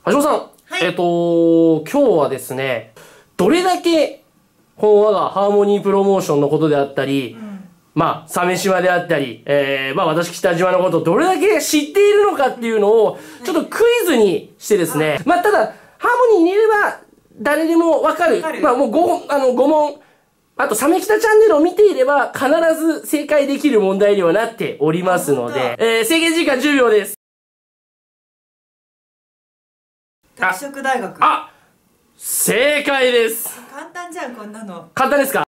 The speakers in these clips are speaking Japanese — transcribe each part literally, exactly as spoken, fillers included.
橋本さん、はい、えっと、今日はですね、どれだけ、この我がハーモニープロモーションのことであったり、うん、まあ、鮫島であったり、えー、まあ私北島のことをどれだけ知っているのかっていうのを、ちょっとクイズにしてですね、はい、まあただ、ハーモニーに入れれば誰でもわかる。まあもうご、あの、ご問、あと、サメキタチャンネルを見ていれば、必ず正解できる問題にはなっておりますので、えー、制限時間じゅうびょうです。 拓殖大学。 あ、正解です。 簡単じゃん、こんなの。 簡単ですか？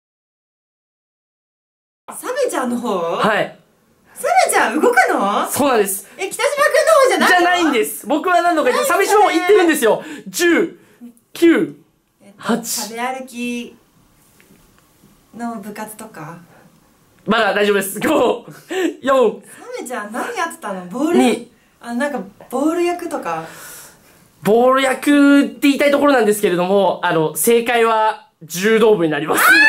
サメちゃんの方？ はい。 サメちゃん動くの？ そうなんです。 え、北島くんの方じゃないの？ じゃないんです。僕は何度か言って、サメ島も言ってるんですよ。じゅう、きゅう、はち。 食べ歩きの部活とか？ まだ大丈夫です。ご、よん。 サメちゃん何やってたの？ボール？に。あ、なんか、ボール役とか。 ボール役って言いたいところなんですけれども、あの、正解は柔道部になります。あー、そう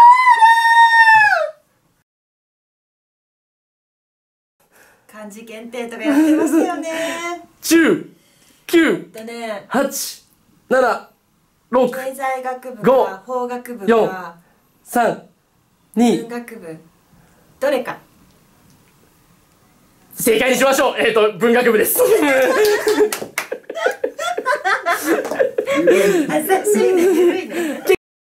だ！漢字検定とかやってましたよね。 じゅう、きゅう、 ね、 はち、なな、ろく、 経済学部か法学部かよん、さん、に、 文学部。どれか。 正解にしましょう。えっと、文学部です。 優しいね、緩いね。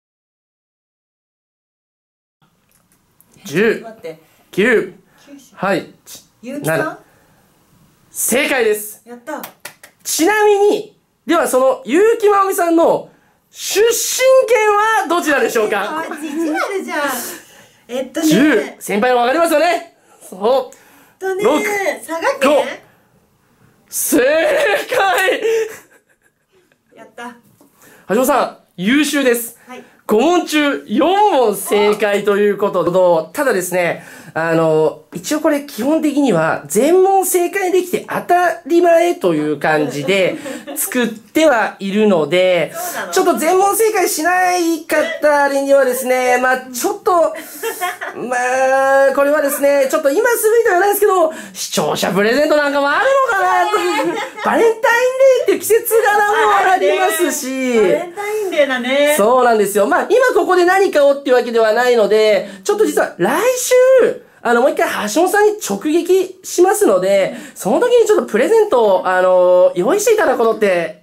じゅう、きゅう、はい、 ゆうきさん？ 正解です。 やった。 ちなみに、ではその、結城まおみさんの出身県はどちらでしょうか？ あ、字字あるじゃん。えっとね。 じゅう、先輩はわかりますよね？そう。 とね、佐賀県？ 正解！ やった。 橋本さん、優秀です。はい。ご問中よん問正解ということと、ただですね、あの、一応これ基本的には全問正解できて当たり前という感じで作ってはいるので、ちょっと全問正解しないかったあれにはですね、まあちょっと、まあこれはですね、ちょっと今すぐにとは言わないですけど、視聴者プレゼントなんかもあるのかなという、バレンタインデーっていう季節柄もありますし、 バレンタインデーだね。 そうなんですよ。まあ今ここで何かをっていうわけではないので、ちょっと実は来週、あの、もう一回橋本さんに直撃しますので、その時にちょっとプレゼントを、あの、用意していただくことって、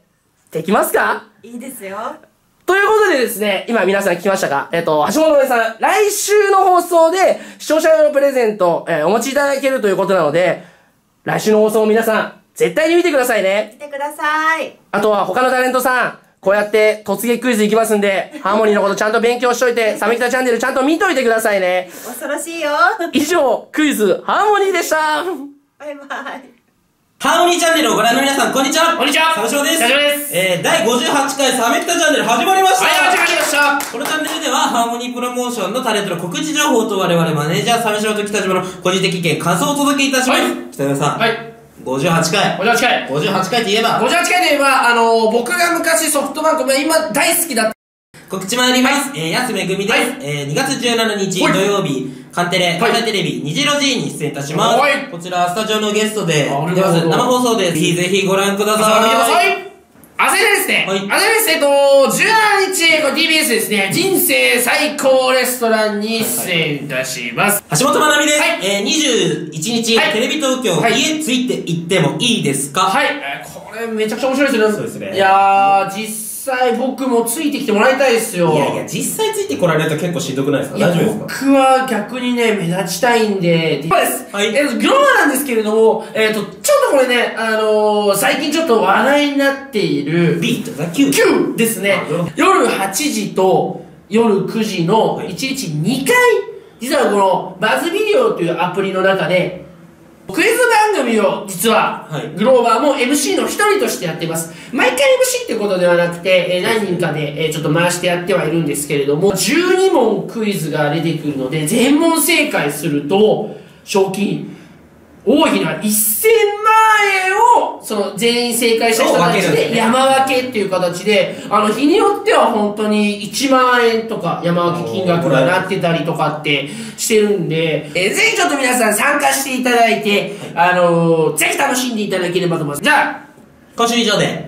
できますか？ いいですよ。 ということでですね、今皆さん聞きましたか？えっと、橋本さん、来週の放送で視聴者用のプレゼント、えー、お持ちいただけるということなので、来週の放送を皆さん、絶対に見てくださいね。 見てください。 あとは他のタレントさん、こうやって突撃クイズいきますんで、ハーモニーのことちゃんと勉強しといて、サメキタチャンネルちゃんと見といてくださいね。 恐ろしいよ。 以上、クイズハーモニーでした。 バイバイ。 ハーモニーチャンネルをご覧の皆さん、こんにちは。 こんにちは。 サムショウです。 大丈夫です。 えー、だいごじゅうはちかいサメキタチャンネル始まりました。 はい、始まりました。 このチャンネルでは、ハーモニープロモーションのタレントの告知情報と我々マネージャーサムショウと北島の個人的意見、感想をお届けいたします。はい、北島さん。はい。ごじゅうはちかい。 ごじゅうはちかい。 ごじゅうはちかいといえば。 ごじゅうはちかいといえば、あのー、僕が昔ソフトバンク、今大好きだった。 告知参ります。はい、えー、安めぐみです。はい、えー、にがつじゅうしちにち土曜日、カンテレ、関西テレビ、にじろじに出演いたします。はい、こちら、スタジオのゲストで出ます。生放送です。ぜひぜひご覧ください。 見てください。あせですね。はい。あせです。えっと、じゅうしちにち、これ ティービーエス ですね、人生最高レストランに出演いたします。 橋本まなみです。はい。えー、にじゅういちにち、テレビ東京、家ついて行ってもいいですか？ はい。これめちゃくちゃ面白いですね。 そうですね。 いやー、実際、実際僕もついてきてもらいたいですよ。 いやいや、実際ついてこられると結構しんどくないですか？大丈夫ですか？ 僕は逆にね、目立ちたいんで。そうです。はい。えっと、グローバなんですけれども、えっと、ちょっとこれね、あのー、最近ちょっと話題になっている、 ビートだ、キュー。 キューですね。夜はちじと夜くじのいちにちにかい、実はこのバズビデオというアプリの中で、クイズ番組を実は、はい、グローバーも エムシー の一人としてやっています。毎回 エムシー ってことではなくて、えー、何人かで、えー、ちょっと回してやってはいるんですけれども、じゅうにもんクイズが出てくるので、全問正解すると、賞金、多いのはせんまんえんを、その全員正解した人たちで山分けっていう形で、あの日によっては本当にいちまんえんとか山分け金額がなってたりとかってしてるんで、えー、ぜひちょっと皆さん参加していただいて、あのー、ぜひ楽しんでいただければと思います。じゃあ、 今週以上で。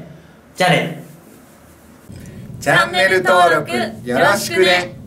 じゃあね。 チャンネル登録よろしくね。